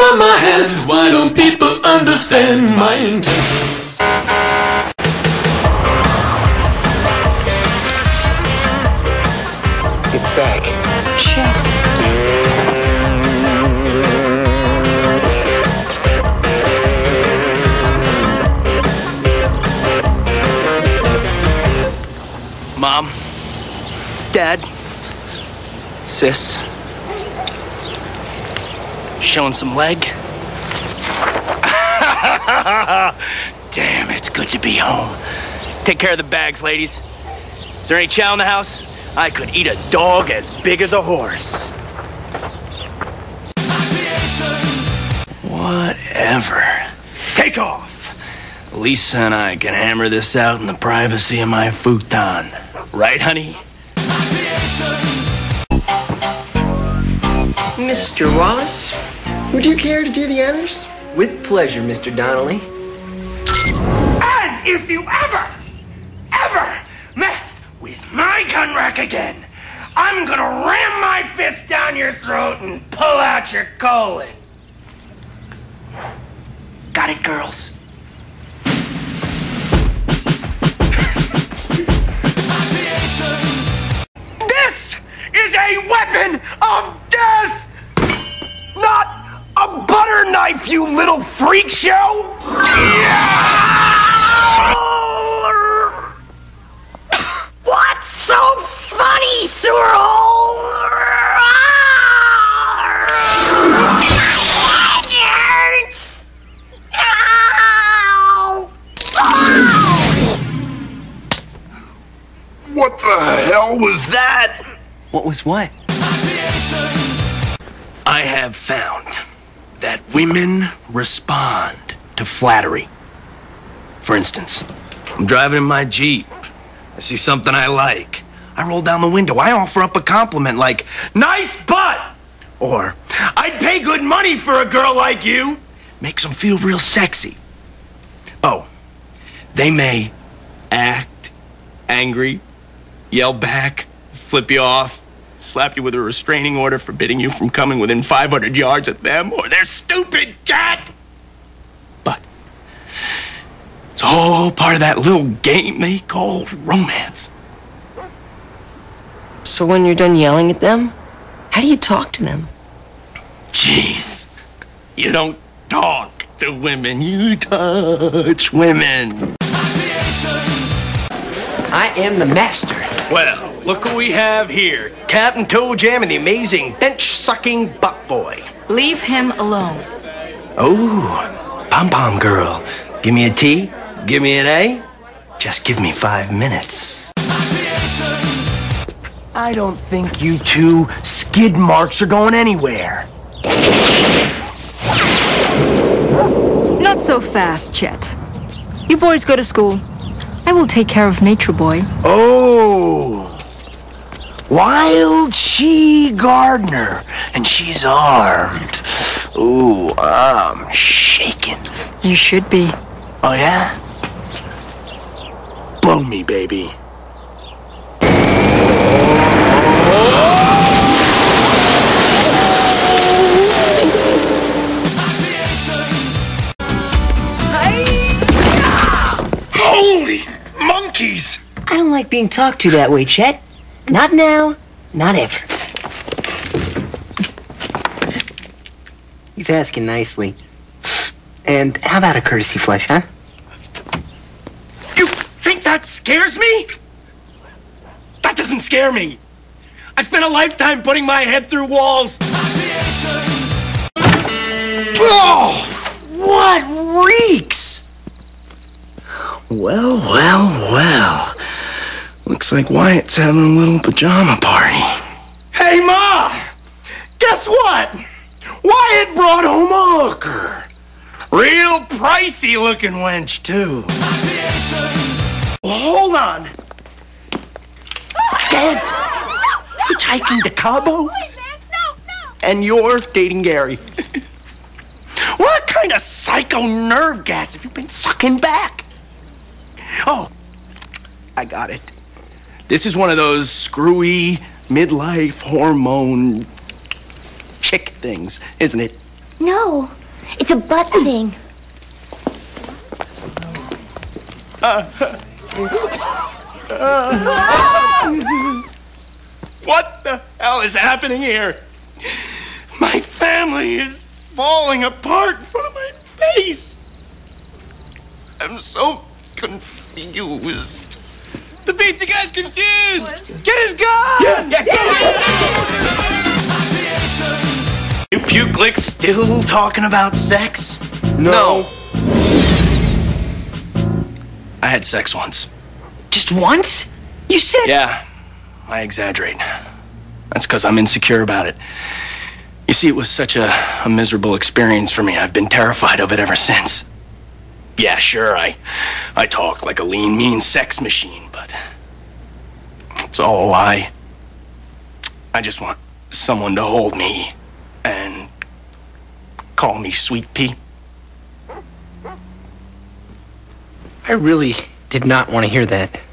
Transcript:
by my hand. Why don't people understand my intentions? It's back. Chett. Mom, Dad, Sis, showing some leg? Damn, it's good to be home. Take care of the bags, ladies. Is there any chow in the house? I could eat a dog as big as a horse. Whatever. Take off. Lisa and I can hammer this out in the privacy of my futon. Right, honey? Mr. Wallace, would you care to do the honors? With pleasure, Mr. Donnelly. As if you ever mess with my gun rack again, I'm gonna ram my fist down your throat and pull out your colon. Got it, girls? This is a weapon of death! Not a butter knife, you little freak show! What's so funny, Sorrel? What the hell was that? What was what? I have found that women respond to flattery. For instance, I'm driving in my Jeep. I see something I like. I roll down the window. I offer up a compliment like, "Nice butt!" Or, "I'd pay good money for a girl like you." Makes them feel real sexy. Oh, they may act angry, yell back, flip you off, slap you with a restraining order forbidding you from coming within 500 yards of them or their stupid cat. But it's all part of that little game they call romance. So when you're done yelling at them, how do you talk to them? Jeez, you don't talk to women, you touch women. I am the master. Well, look who we have here. Captain Toe Jam and the amazing bench-sucking butt boy. Leave him alone. Oh, pom-pom girl. Give me a T, give me an A. Just give me 5 minutes. I don't think you two skid marks are going anywhere. Not so fast, Chett. You boys go to school. I will take care of Nature Boy. Oh, Wild She Gardner, and she's armed. Ooh, I'm shaking. You should be. Oh, yeah? Blow me, baby. Holy monkeys! I don't like being talked to that way, Chett. Not now, not ever. He's asking nicely. And how about a courtesy flush, huh? You think that scares me? That doesn't scare me. I spent a lifetime putting my head through walls. Oh, what reeks? Well, well, well. Looks like Wyatt's having a little pajama party. Hey, Ma! Guess what? Wyatt brought home a hooker. Real pricey looking wench, too. Well, hold on. Dad's hitchhiking to Cabo? And you're dating Gary. What kind of psycho nerve gas have you been sucking back? Oh, I got it. This is one of those screwy midlife hormone chick things, isn't it? No, It's a butt thing. What the hell is happening here? My family is falling apart in front of my face. I'm so confused. The pizza guy's confused. Get his gun! You puke lick still talking about sex? No. I had sex once. Just once? You said... Yeah, I exaggerate. That's because I'm insecure about it. You see, it was such a miserable experience for me. I've been terrified of it ever since. Yeah, sure, I talk like a lean, mean sex machine, but it's all a lie. I just want someone to hold me and call me Sweet Pea. I really did not want to hear that.